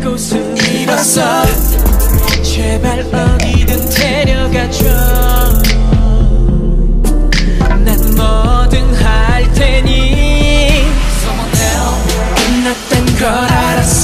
곳을 잃었어. 제발 어디든 데려가줘. 난 뭐든 할 테니. 끝났단 걸 알았어.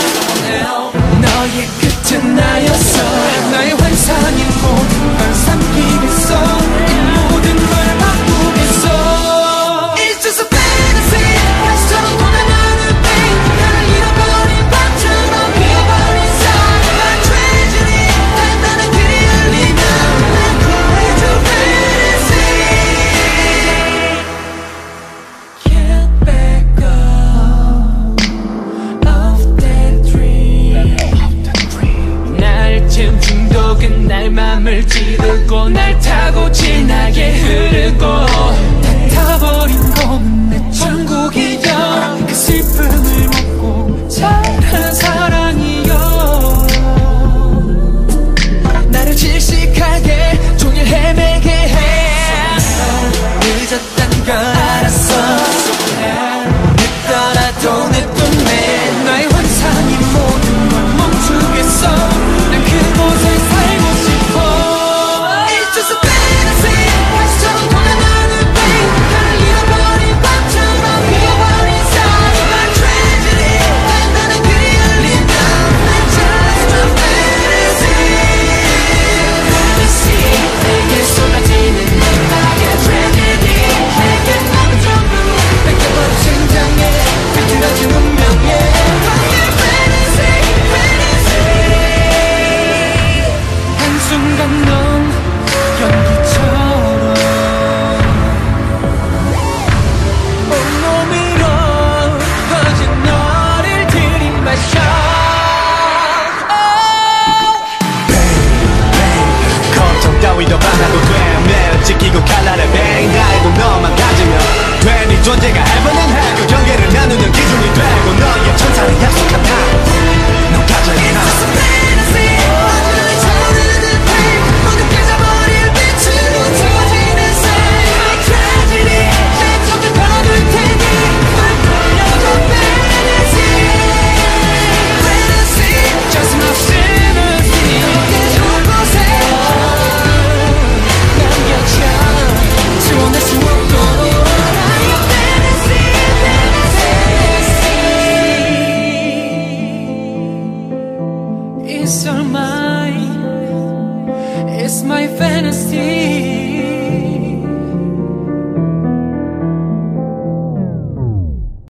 너의 끝은 나였어. 나의 환상인 모든 걸 삼키겠어. 이 모든 걸 바꾸겠어. It's just a fantasy. 다시처럼 돌아가는 pain. 나를 잃어버린 밤처럼 피어버린 sun. My tragedy. 단단한 길이 열리면 난 cry to fantasy. Can't back up of that dream. 날쯤 중독은 날 맘을 찌르고 날 타고 진하게 흐르고 닿아버린 건 내 천국이여. 그 슬픔을 먹고 자란 사랑이여. 나를 질식하게 종일 헤매게 해. 늦었단 걸 알았어. 늦더라도 냅둬내. 나의 환상이 모든 걸 멈추겠어. 난 그곳에 살고 싶어. It's just a fantasy. 다시처럼 돌아가는 pain. 나를 잃어버린 밤처럼 피어버린 sun. My tragedy. 단단한 길이 열리면 난 just a fantasy. Fantasy. 내게 쏟아지는 나의 tragedy. 내게 남은 전부 뺏겨버린 심장에 비틀어진 운명에 너의 fantasy. Fantasy. 한순간 넌 연기처럼 온몸으로 퍼진 너를 들이마셔. 걱정 따위도 안 하고 돼. 매일 지키고 칼날에 bang. 나에도 너만 가지면 돼. 네 존재가 해보는 해그 경계를 나누는 기준이 되고 너의 천사를 약속한 넌 가져야 It's 나. just a fantasy. 어둠을 타오르는 pain. 모두 깨져버릴 빛으로 지워지는 sign. My tragedy. 내 곁을 걸어둘 테니 널 보여줘 fantasy. Fantasy. Just my sympathy. 너의 곳에 남겨져. 지워낼 수 없도록 나의 fantasy. Fantasy. It's all mine. It's my fantasy.